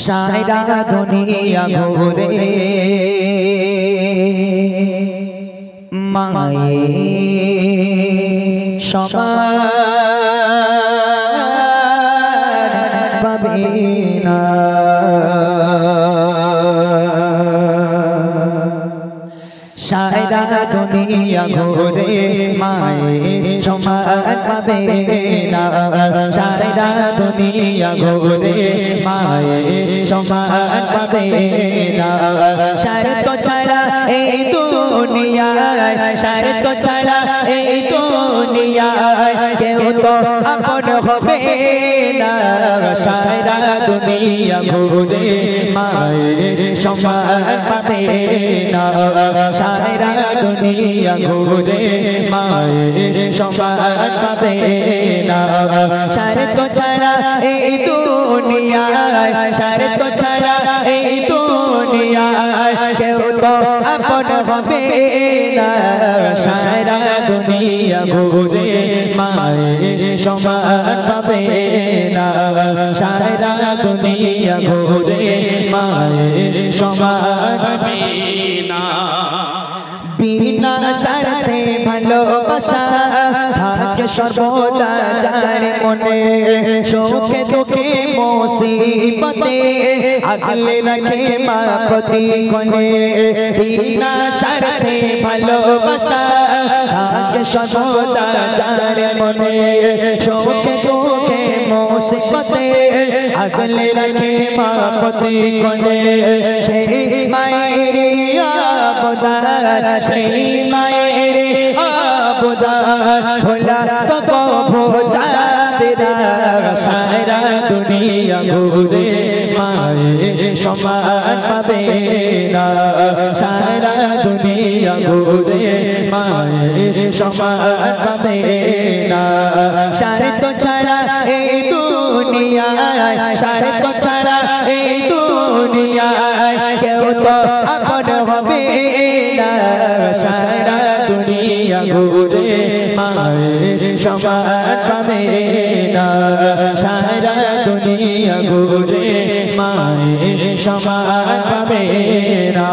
সারা দুনিয়া ঘুরে মায়ের সমান পাবে না। সারা দুনিয়া ঘুরে মায়ের সমান পাবে না। সারা দুনিয়া ঘুরে মায়ের সমান পাবে না। শর্ত ছাড়া এই দুনিয়ায়, শর্ত ছাড়া এই দুনিয়ায় কেউ তো আপন হবে না। সারা দুনিয়া ঘুরে মায়ের সমান পাবে না। সারা দুনিয়া ঘুরে মায়ের সমান পাবে না। শর্ত ছাড়া এই দুনিয়ায়, শর্ত ছাড়া এই দুনিয়ায় কেউ তো আপন হবে না। সারা দুনিয়া ঘুরে মায়ের সমান পাবে না। সারা দুনিয়া ঘুরে মায়ের সমান পাবে না। বিনা স্বার্থে ভালোবাসা থাকে সর্বদা যার মনে, সুখে দুঃখে মুসিবতে আগলে রাখে মা প্রতিক্ষণে। বিনা স্বার্থে ভালোবাসা থাকে সর্বদা যার মনে, সুখে দুঃখে মুসিবতে আগলে রাখে মা প্রতিক্ষণে। সেই মায়ের আবদার, সেই মায়ের আবদার ভোলা তো কবো যাবে না। সারা দুনিয়া ঘুরে মায়ের সমান পাবে না। সারা দুনিয়া ঘুরে মায়ের সমান পাবে না। শর্ত ছাড়া এই দুনিয়ায়, শর্ত ছাড়া এই দুনিয়ায় কেউ তো আপন হবে না। সারা দুনিয়া ঘুরে মায়ের সমান পাবে না। সারা দুনিয়া ঘুরে মায়ের সমান পাবে না।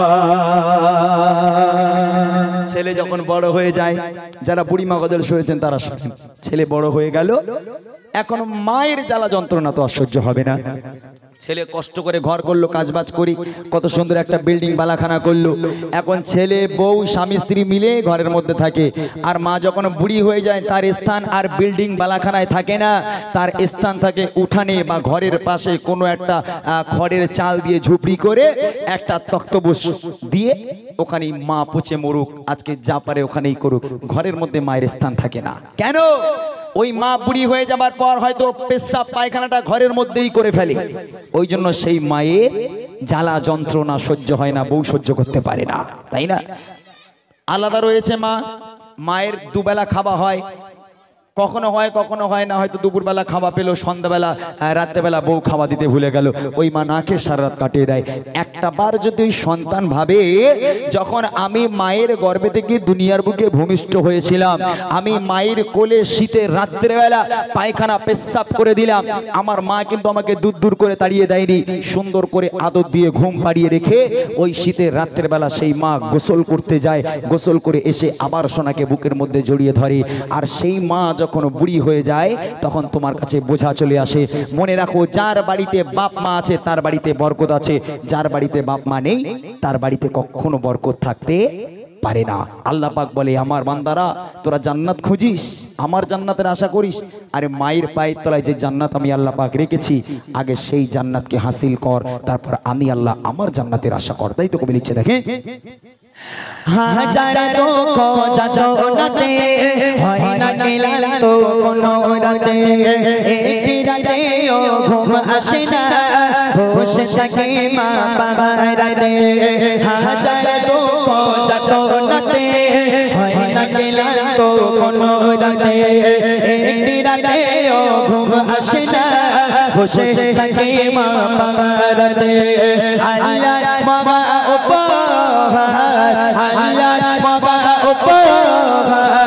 ছেলে যখন বড় হয়ে যায়, যারা বুড়িমা গজল শুনেছেন তারা শোনেন, ছেলে বড় হয়ে গেল, এখন মায়ের জ্বালা যন্ত্রণা তো অসহ্য হবে না। ছেলে কষ্ট করে ঘর করলো, কাজবাজ করি, কত সুন্দর একটা বিল্ডিং বালাখানা করলো। এখন ছেলে বউ স্বামী স্ত্রী মিলে ঘরের মধ্যে থাকে। আর মা যখন বুড়ি হয়ে যায়, তার স্থান আর বিল্ডিং বালাখানায় থাকে না, তার স্থান থাকে উঠানে বা ঘরের পাশে কোনো একটা খড়ের চাল দিয়ে ঝুপড়ি করে একটা তক্তপোষ দিয়ে ওখানে মা পচে মরুক, আজকে যা পারে ওখানেই করুক, ঘরের মধ্যে মায়ের স্থান থাকে না। কেন? ওই মা বুড়ি হয়ে যাবার পর হয়তো পেশাব পায়খানাটা ঘরের মধ্যেই করে ফেলে। ওই জন্য সেই মায়ের জ্বালা যন্ত্রণা সহ্য হয় না, বউ সহ্য করতে পারে না, তাই না? আলাদা রয়েছে মা, মায়ের দুবেলা খাওয়া হয়, কখনো হয় কখনো হয় না। হয়তো দুপুরবেলা খাওয়া পেলো, সন্ধ্যাবেলা রাত্রেবেলা বউ খাওয়া দিতে ভুলে গেল, ওই মা না খেয়ে সারা রাত কাটিয়ে দেয়। একটা বার যদি ওই সন্তান ভাবে, যখন আমি মায়ের গর্ভে থেকে দুনিয়ার বুকে ভূমিষ্ঠ হয়েছিলাম, আমি মায়ের কোলে শীতের রাত্রেবেলা পায়খানা পেশাব করে দিলাম, আমার মা কিন্তু আমাকে দূর দূর করে তাড়িয়ে দেয়নি, সুন্দর করে আদর দিয়ে ঘুম পাড়িয়ে রেখে ওই শীতের রাত্রেবেলা সেই মা গোসল করতে যায়, গোসল করে এসে আবার সোনাকে বুকের মধ্যে জড়িয়ে ধরে। আর সেই মা যখন বুড়ি হয়ে যায়, তখন তোমার কাছে বোঝা চলে আসে। মনে রাখো, যার বাড়িতে বাপ মা আছে তার বাড়িতে বরকত আছে, যার বাড়িতে বাপ মা নেই তার বাড়িতে কখনো বরকত থাকতে পারে না। আল্লাহ পাক বলে, আমার বান্দারা তোরা জান্নাত খুঁজিস, আমার জান্নাতের আশা করিস, আরে মায়ের পায়ের তলায় যে জান্নাত আমি আল্লাহ পাক রেখেছি, আগে সেই জান্নাতকে হাসিল কর, তারপর আমি আল্লাহ আমার জান্নাতের আশা কর। তাই তো কবি লিখছে, দেখে হাজার দুঃখ যাতনাতে হয় না ক্লান্ত কোনো রাতে, একটি রাতেও ঘুম আসে না, বসে থাকে মা বাবার রাতে। হাজার দুঃখ যাতনাতে হয় না ক্লান্ত কোনো রাতে, একটি রাতেও ঘুম আসে না, বসে থাকে মা বাবার রাতে। আল্লাহ বাবা উপহার, আল্লাহ বাবা উপহার,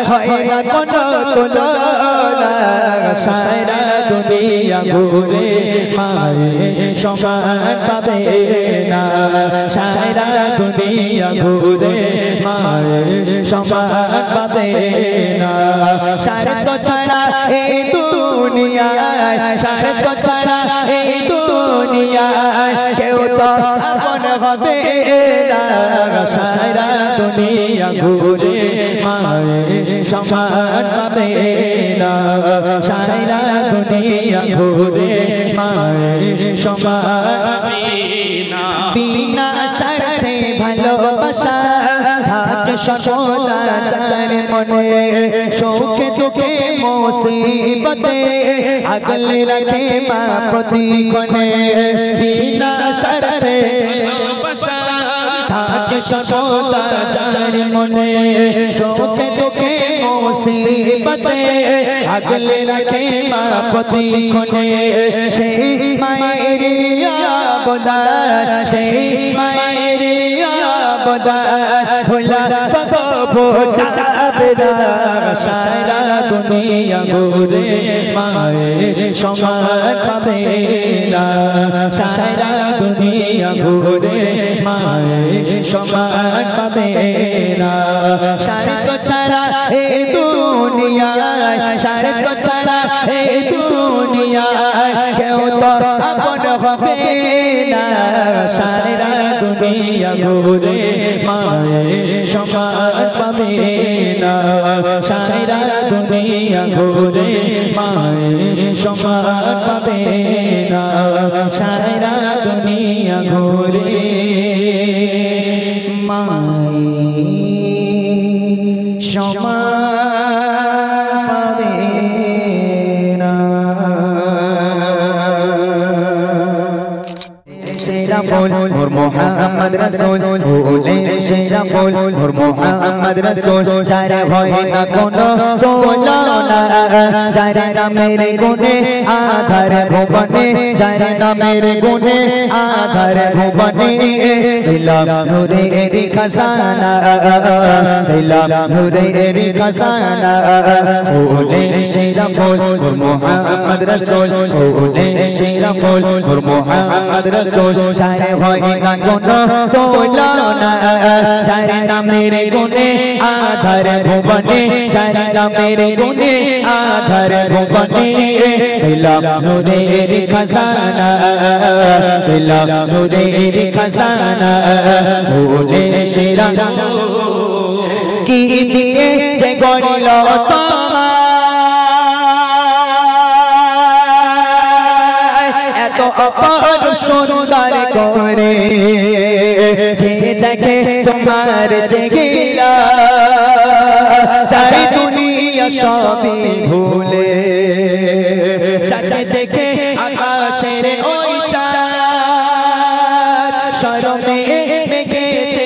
হয় না কোনো তুলনা সারা দুনিয়া ঘুরে মায়ের সমান পাবে না সারা দুনিয়া ঘুরে মায়ের সমান পাবে না স্বার্থ ছাড়া এই দুনিয়ায় স্বার্থ ছাড়া এই দুনিয়ায় কেউ তো আপন হবে না সারা দুনিয়া ঘুরে মায়ের সমান পাবে না সারা দুনিয়া ঘুরে মায়ের সমান পাবে না বিনা স্বার্থে ভালোবাসা থাকে সদা যার মনে সুখে দুঃখে মুসিবতে আগলে রাখে মা প্রতিক্ষণে বিনা স্বার্থে ভালোবাসা থাকে সদা যার মনে সুখে দুঃখে মুসিবতে আগলে রাখে মা প্রতিক্ষণে সেই মায়ের আবদার সেই মায়ের আবদার ভোলা তো পৌঁছাবে না সারা দুনিয়া ঘুরে মায়ের সমান পাবে না সারা দুনিয়া ঘুরে মায়ের সমান পাবে না স্বার্থ ছাড়া এই দুনিয়ায় স্বার্থ ছাড়া এই দুনিয়ায় কেউ তো আপন হবে না সারা দুনিয়া ঘুরে মায়ের সমান পাবে না সারা দুনিয়া ঘুরে মায়ের সমান পাবে না সারা দুনিয়া ঘুরে মায়ের সমান পাবে না शेरा फूल और मोहम्मद रसूल फूले शेरा फूल और मोहम्मद रसूल चारे होए ना कोनो तुलना चारे ना मेरे गुने आधार भुवने चारे ना मेरे गुने आधार भुवने दिला नूरे एरी खजाना दिला नूरे एरी खजाना फूले शेरा फूल और मोहम्मद रसूल फूले शेरा फूल और मोहम्मद रसूल चाहे होए ना कोनो तुलना चाहे ना मेरे गुने आधार भुवने चाहे ना मेरे गुने आधार भुवने दिला नूरे खजाना दिला नूरे खजाना फूले शेरा की दिए जे गड़िल तो अपार सुंदर करे जे देखे तुम्हार जगीरा चाहे दुनिया सभी भूले चाचे देखे आकाशेर ओई चाँद शरमे मेघे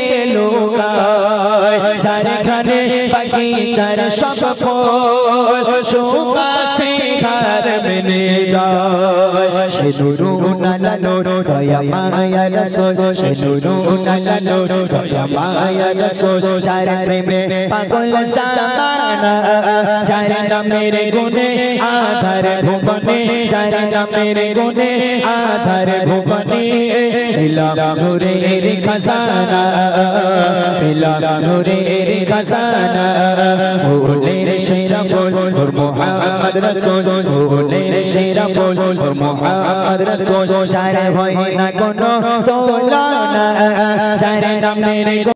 लोकाय चारे घरे बगीचार सब फूल सुबासे घर बने जाय शेनुरुना लालो दया माया रसूल शेनुरुना लालो दया माया रसूल चारे प्रेमे पागल ज़माना चारे ना मेरे गुने आधार भुवने चारे ना मेरे गुने आधार भुवने दिला नूरे खजाना दिला नूरे खजाना फूले शेरा फूल और मोहम्मद रसूल फूले शेरा फूल और मोहम्मद रसूल चाहे होए ना कोनो तुलना चाहे ना मेरे